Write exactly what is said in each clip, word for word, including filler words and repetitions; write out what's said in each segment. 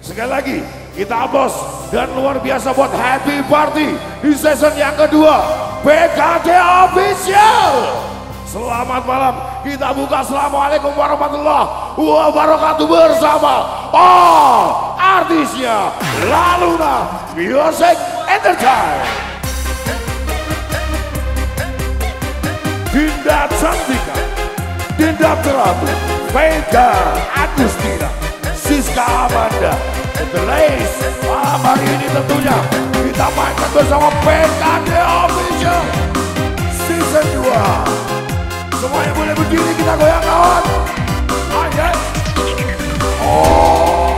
Sekali lagi kita bos dan luar biasa buat happy party di season yang kedua P K T Official. Selamat malam, kita buka assalamualaikum warahmatullahi wabarakatuh bersama all artisnya Laluna Music Entertainment. Dinda Cantika, Dinda Terapi, Vega Agustina, Siska Amanda, The Lace. Malam hari ini tentunya kita mainkan bersama P K T Official Season dua. Semuanya boleh berdiri, kita goyang kawan. Ayo. Oh.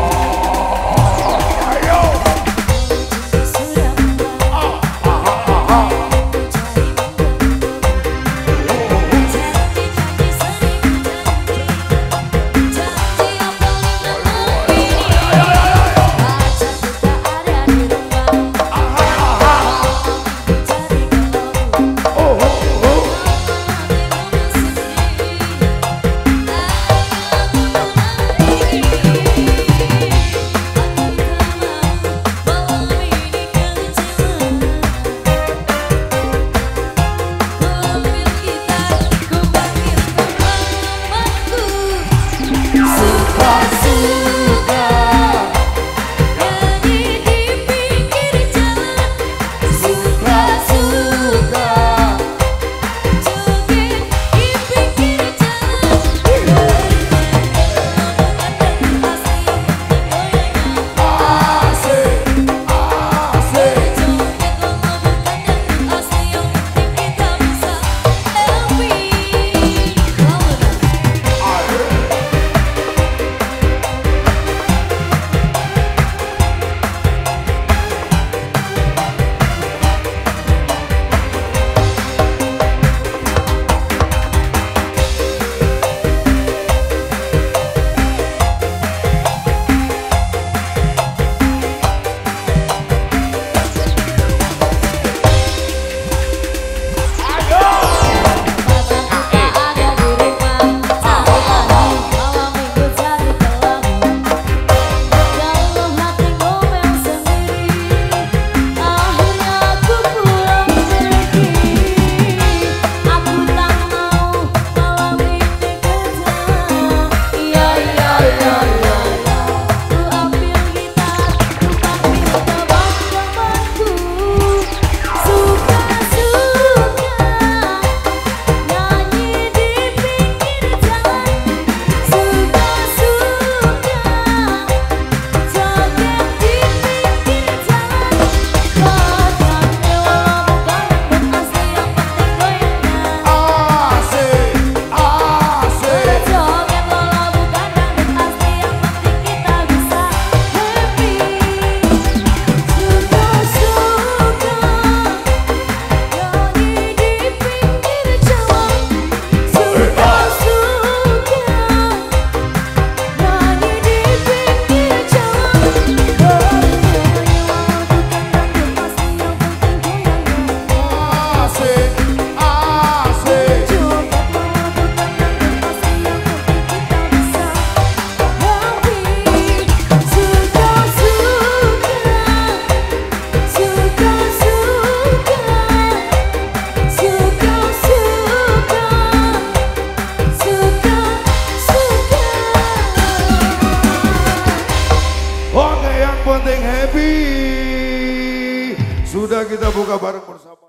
Penting happy, sudah kita buka bareng bersama.